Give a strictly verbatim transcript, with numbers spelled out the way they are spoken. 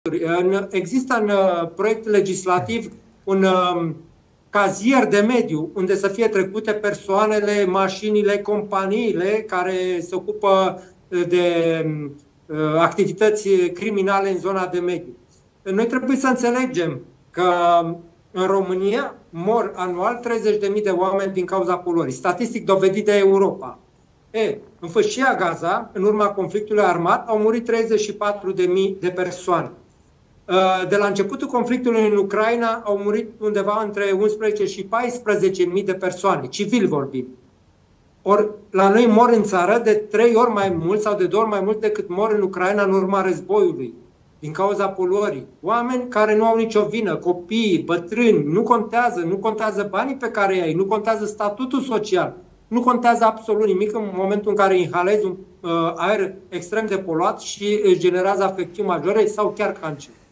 Există în proiect legislativ un cazier de mediu unde să fie trecute persoanele, mașinile, companiile care se ocupă de activități criminale în zona de mediu. Noi trebuie să înțelegem că în România mor anual treizeci de mii de oameni din cauza poluării, statistic dovedit de Europa. E, în Fâșia Gaza, în urma conflictului armat, au murit treizeci și patru de mii de persoane. De la începutul conflictului în Ucraina au murit undeva între unsprezece și paisprezece mii de persoane, civil vorbind. Ori la noi mor în țară de trei ori mai mult sau de două ori mai mult decât mor în Ucraina în urma războiului, din cauza poluării. Oameni care nu au nicio vină, copii, bătrâni, nu contează, nu contează banii pe care îi ai, nu contează statutul social, nu contează absolut nimic în momentul în care inhalezi un uh, aer extrem de poluat și își generează afecțiuni majore sau chiar cancer.